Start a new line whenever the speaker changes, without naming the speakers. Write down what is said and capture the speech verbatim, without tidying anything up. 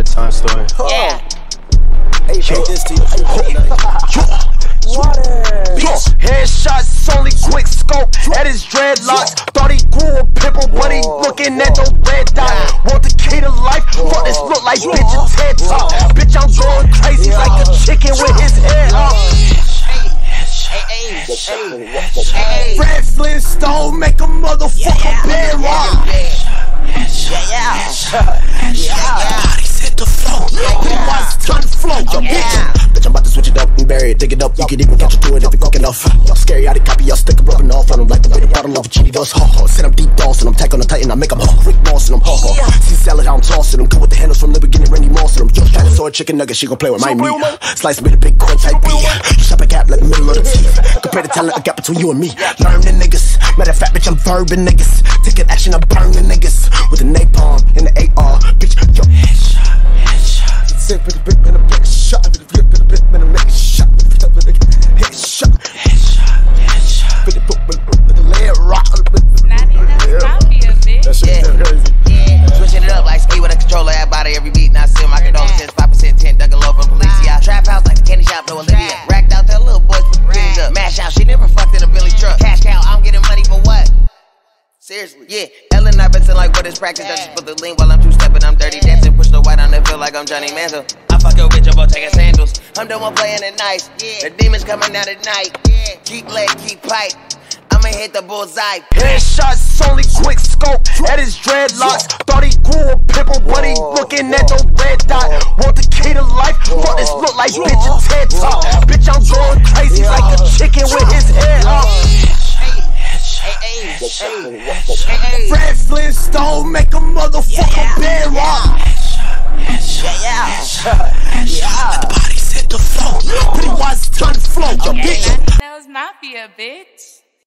time story.
Yeah.
Hey, hey, this to you.
Bitch, headshots, only quick scope at his dreadlocks. Thought he grew a pimple, but he looking at the red dot. Want the key to life? Fuck this look like bitch a TED Talk. Bitch, I'm going crazy like a chicken with his head off. Fred Flintstone make a motherfucker bed rock.
Yeah, yeah.
Bodies hit the floor. Watch time to flow. Yo, bitch.
Bitch, I'm about to switch it up and bury it, dig it up. You could even catch it to it if you quick enough. Y'all scary, I copy, y'all stick a rubbing off on them like the way the bottle of a cheaty does. Ho ho, send them deep dogs and I'm tack on the titan, I make them ho, Rick Moss and I'm ho ho. See salad, how I'm tossing them, good with the handles from the beginning, Randy Moss and them. Yo, trying to sword chicken nugget, she gon' play with my meat. Slice me the big corn type B. Shop a gap like the middle of the teeth. Compare the talent, a gap between you and me. Learn the niggas. Matter of fact, bitch, I'm verbing niggas. Taking action, I burn the niggas. With the napalm and the A R, bitch, yo. Headshot, headshot. Sick with the bit and a big shot. With the flip with the bit and a make shot. Headshot, headshot, headshot. With the foot with the leg rock.
That shit is crazy. Yeah, switching it up like ski with a controller at body every beat. Now still my condolences, five percent tent, ducking low from police. Yeah, trap house like the candy shop, no Olivia. Racked out, tell little boys put the things up. Mash out, she never fucked in a Billy truck. Cash cow, I'm getting money for what? Seriously, yeah. Ellen, I've been like what is practice. I just put the lean while I'm two stepping. I'm dirty dancing. Push the white on that feel like I'm Johnny Manziel. I fuck your bitch up, I'll take her sandals. I'm the one playing it nice. Yeah. The demons coming out at night. Yeah. Keep leg, keep pipe. I'ma hit the bullseye.
Headshots, only quick scope at his dreadlocks. Thought he grew a pimple, but he looking at the red dot. Want the key to life? Fuck this look like bitch a TED Talk. Bitch, I'm going crazy like a chicken with his head off. Fred Flintstone make a motherfucker bed rock. Let the bodies hit the floor. Pretty wise, time to flow. Yo, bitch.
That was Mafia, bitch.